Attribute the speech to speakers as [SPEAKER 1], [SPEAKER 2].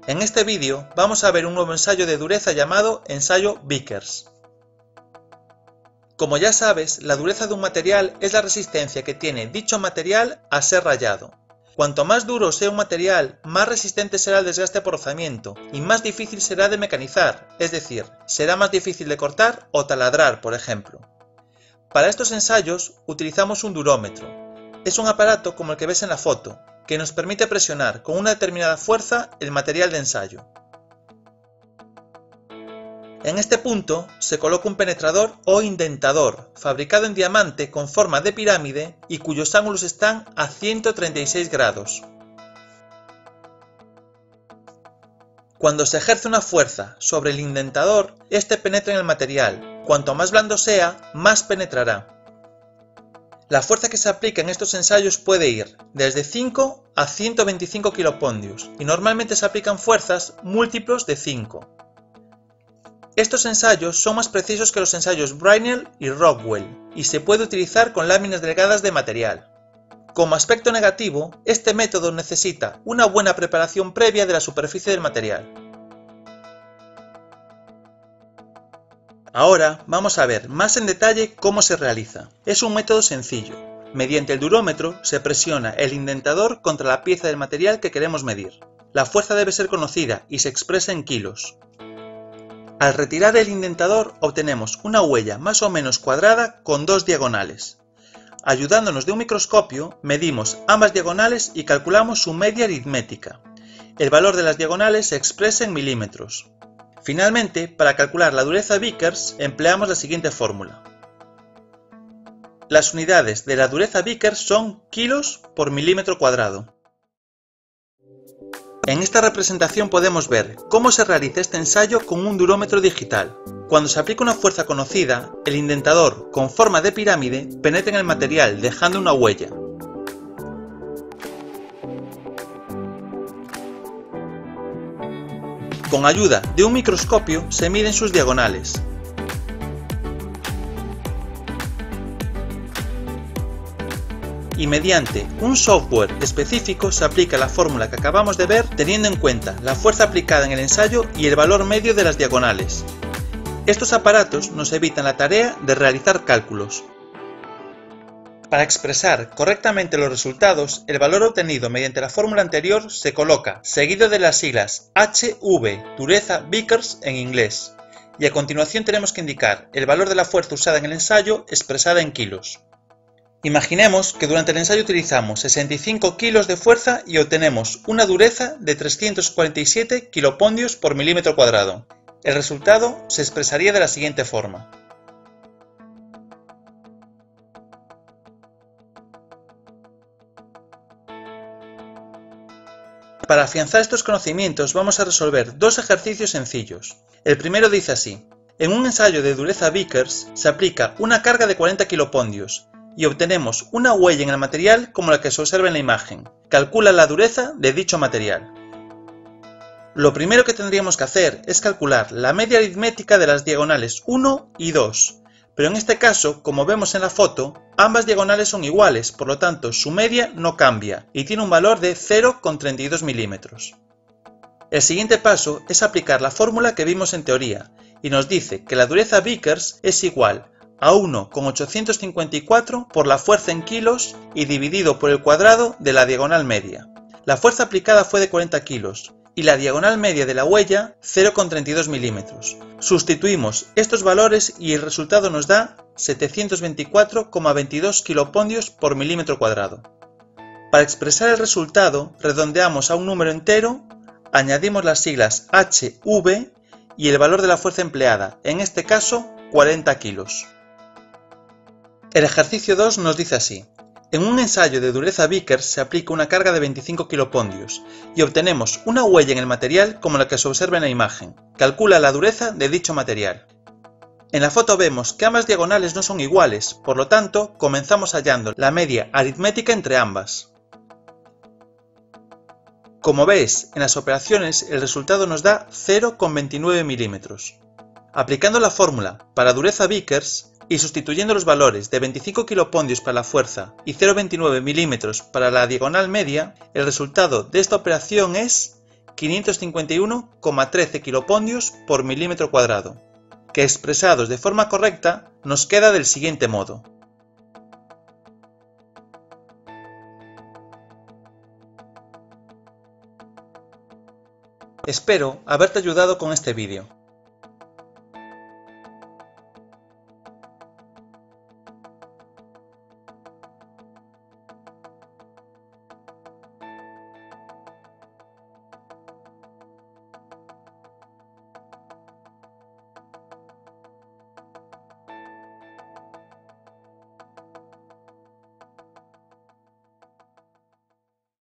[SPEAKER 1] En este vídeo vamos a ver un nuevo ensayo de dureza llamado ensayo Vickers. Como ya sabes, la dureza de un material es la resistencia que tiene dicho material a ser rayado. Cuanto más duro sea un material, más resistente será el desgaste por rozamiento y más difícil será de mecanizar, es decir, será más difícil de cortar o taladrar, por ejemplo. Para estos ensayos utilizamos un durómetro. Es un aparato como el que ves en la foto, que nos permite presionar con una determinada fuerza el material de ensayo. En este punto se coloca un penetrador o indentador, fabricado en diamante con forma de pirámide y cuyos ángulos están a 136 grados. Cuando se ejerce una fuerza sobre el indentador, este penetra en el material. Cuanto más blando sea, más penetrará. La fuerza que se aplica en estos ensayos puede ir desde 5 a 125 kilopondios y normalmente se aplican fuerzas múltiplos de 5. Estos ensayos son más precisos que los ensayos Brinell y Rockwell y se puede utilizar con láminas delgadas de material. Como aspecto negativo, este método necesita una buena preparación previa de la superficie del material. Ahora vamos a ver más en detalle cómo se realiza. Es un método sencillo. Mediante el durómetro se presiona el indentador contra la pieza del material que queremos medir. La fuerza debe ser conocida y se expresa en kilos. Al retirar el indentador obtenemos una huella más o menos cuadrada con dos diagonales. Ayudándonos de un microscopio, medimos ambas diagonales y calculamos su media aritmética. El valor de las diagonales se expresa en milímetros. Finalmente, para calcular la dureza Vickers, empleamos la siguiente fórmula. Las unidades de la dureza Vickers son kilos por milímetro cuadrado. En esta representación podemos ver cómo se realiza este ensayo con un durómetro digital. Cuando se aplica una fuerza conocida, el indentador, con forma de pirámide, penetra en el material dejando una huella. Con ayuda de un microscopio se miden sus diagonales. Y mediante un software específico se aplica la fórmula que acabamos de ver teniendo en cuenta la fuerza aplicada en el ensayo y el valor medio de las diagonales. Estos aparatos nos evitan la tarea de realizar cálculos. Para expresar correctamente los resultados, el valor obtenido mediante la fórmula anterior se coloca seguido de las siglas HV, dureza Vickers en inglés, y a continuación tenemos que indicar el valor de la fuerza usada en el ensayo expresada en kilos. Imaginemos que durante el ensayo utilizamos 65 kilos de fuerza y obtenemos una dureza de 347 kilopondios por milímetro cuadrado. El resultado se expresaría de la siguiente forma. Para afianzar estos conocimientos vamos a resolver dos ejercicios sencillos. El primero dice así. En un ensayo de dureza Vickers se aplica una carga de 40 kilopondios y obtenemos una huella en el material como la que se observa en la imagen. Calcula la dureza de dicho material. Lo primero que tendríamos que hacer es calcular la media aritmética de las diagonales 1 y 2, pero en este caso, como vemos en la foto, ambas diagonales son iguales, por lo tanto su media no cambia y tiene un valor de 0,32 milímetros. El siguiente paso es aplicar la fórmula que vimos en teoría y nos dice que la dureza Vickers es igual a 1,854 por la fuerza en kilos y dividido por el cuadrado de la diagonal media. La fuerza aplicada fue de 40 kilos y la diagonal media de la huella 0,32 milímetros. Sustituimos estos valores y el resultado nos da 724,22 kilopondios por milímetro cuadrado. Para expresar el resultado redondeamos a un número entero, añadimos las siglas HV y el valor de la fuerza empleada, en este caso 40 kilos. El ejercicio 2 nos dice así. En un ensayo de dureza Vickers se aplica una carga de 25 kilopondios y obtenemos una huella en el material como la que se observa en la imagen. Calcula la dureza de dicho material. En la foto vemos que ambas diagonales no son iguales, por lo tanto comenzamos hallando la media aritmética entre ambas. Como ves, en las operaciones el resultado nos da 0,29 milímetros. Aplicando la fórmula para dureza Vickers y sustituyendo los valores de 25 kilopondios para la fuerza y 0,29 milímetros para la diagonal media, el resultado de esta operación es 551,13 kilopondios por milímetro cuadrado, que expresados de forma correcta nos queda del siguiente modo. Espero haberte ayudado con este vídeo.